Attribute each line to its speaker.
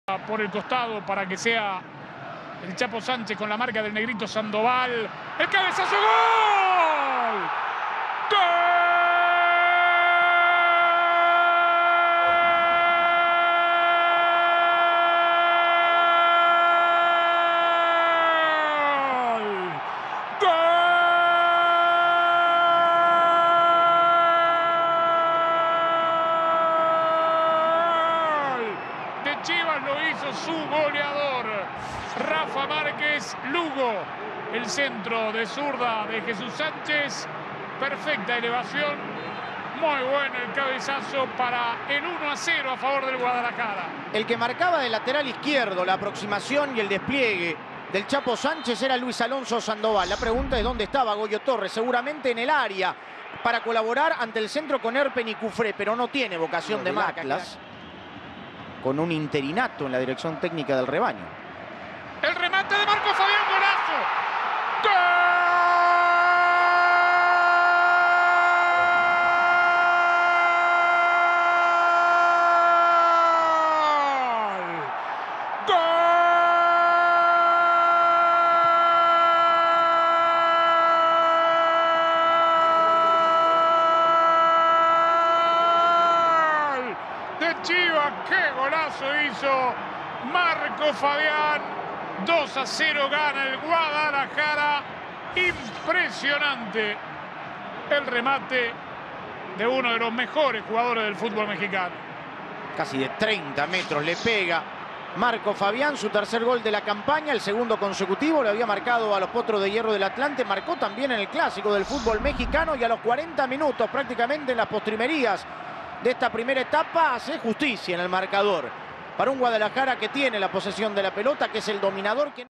Speaker 1: por el costado para que sea el Chapo Sánchez con la marca del negrito Sandoval. ¡El cabezazo! ¡Gol! ¡Gol! Chivas lo hizo su goleador, Rafa Márquez Lugo. El centro de zurda de Jesús Sánchez, perfecta elevación, muy bueno el cabezazo para el 1-0 a favor del Guadalajara.
Speaker 2: El que marcaba de lateral izquierdo la aproximación y el despliegue del Chapo Sánchez era Luis Alonso Sandoval. La pregunta es dónde estaba Goyo Torres, seguramente en el área para colaborar ante el centro con Erpen y Cufré, pero no tiene vocación de marca. Con un interinato en la dirección técnica del rebaño.
Speaker 1: El remate de Marco Fabián, golazo. ¡Gol! Chivas, qué golazo hizo Marco Fabián. 2-0 gana el Guadalajara. Impresionante el remate de uno de los mejores jugadores del fútbol mexicano.
Speaker 2: Casi de 30 metros le pega Marco Fabián, su tercer gol de la campaña, el segundo consecutivo. Lo había marcado a los Potros de Hierro del Atlante, marcó también en el clásico del fútbol mexicano y a los 40 minutos prácticamente en las postrimerías de esta primera etapa hace justicia en el marcador para un Guadalajara que tiene la posesión de la pelota, que es el dominador.